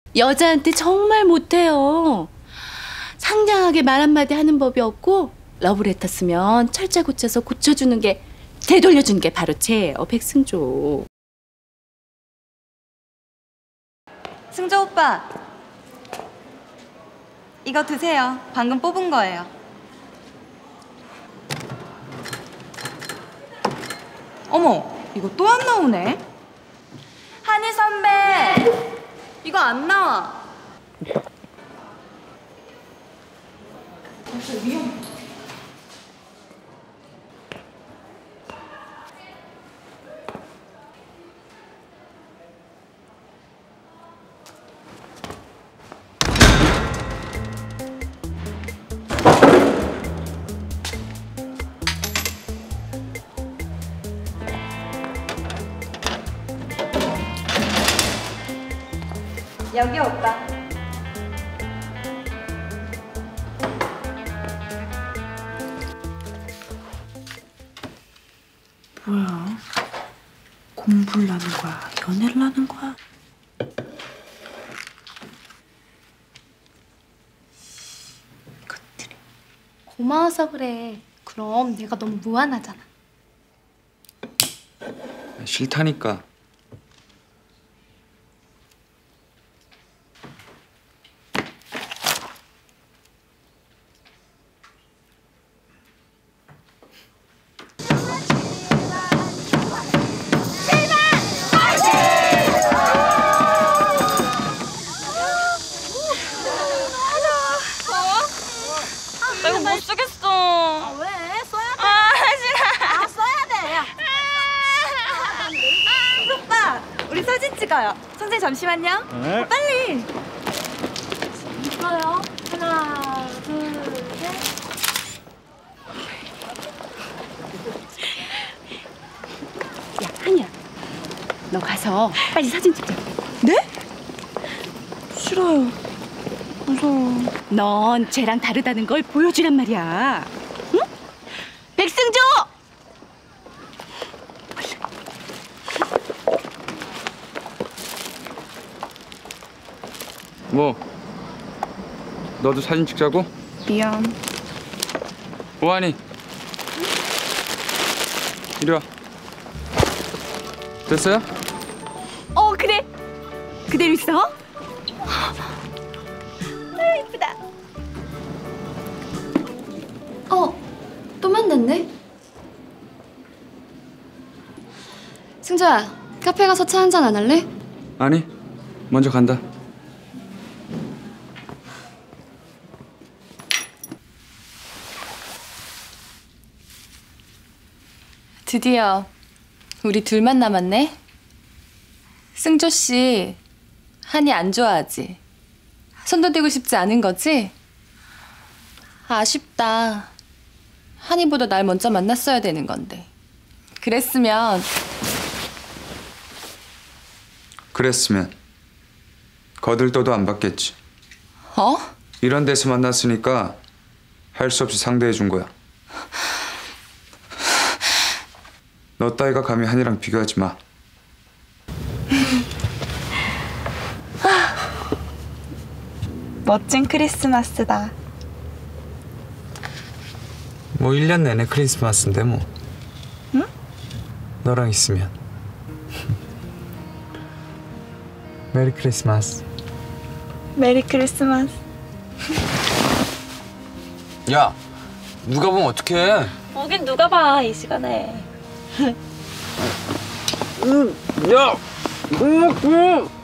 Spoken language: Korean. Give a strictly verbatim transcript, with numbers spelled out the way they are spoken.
여자한테 정말 못해요. 상냥하게 말 한마디 하는 법이 없고 러브레터 쓰면 철자 고쳐서 고쳐주는 게, 되돌려주는 게 바로 쟤예요, 백승조. 승조 오빠, 이거 드세요. 방금 뽑은 거예요. 어머, 이거 또 안 나오네. 한희 선배, 이거 안 나와. 진짜 위험해. 여기 오빠. 뭐야? 공부를 하는 거야? 연애를 하는 거야? 그들이 고마워서 그래. 그럼 내가 너무 무안하잖아. 싫다니까. 나 이거 못 쓰겠어. 아, 왜? 써야 돼. 아, 싫어. 아, 써야 돼. 야. 아, 오빠, 우리 사진 찍어요. 선생님 잠시만요. 네. 어, 빨리. 있어요. 하나, 둘, 셋. 야, 한이야. 너 가서 빨리 사진 찍자. 네? 싫어요. 무서워. 넌 쟤랑 다르다는 걸 보여주란 말이야. 응? 백승조! 뭐? 너도 사진 찍자고? 미안. 오한이. 이리 와. 됐어요? 어, 그래. 그대로 있어. 아, 이쁘다. 어, 또 만났네? 승조야, 카페 가서 차 한잔 안 할래? 아니, 먼저 간다. 드디어 우리 둘만 남았네. 승조 씨, 한이 안 좋아하지? 손도 대고 싶지 않은 거지? 아쉽다. 한이보다 날 먼저 만났어야 되는 건데. 그랬으면 그랬으면 거들떠도 안 받겠지. 어? 이런 데서 만났으니까 할 수 없이 상대해 준 거야. 너 따위가 감히 한이랑 비교하지 마. 멋진 크리스마스다. 뭐 일 년 내내 크리스마스인데 뭐. 응? 너랑 있으면. 메리 크리스마스. 메리 크리스마스. 야, 누가 보면 어떡해? 오긴 누가 봐, 이 시간에. 야! 음, 음.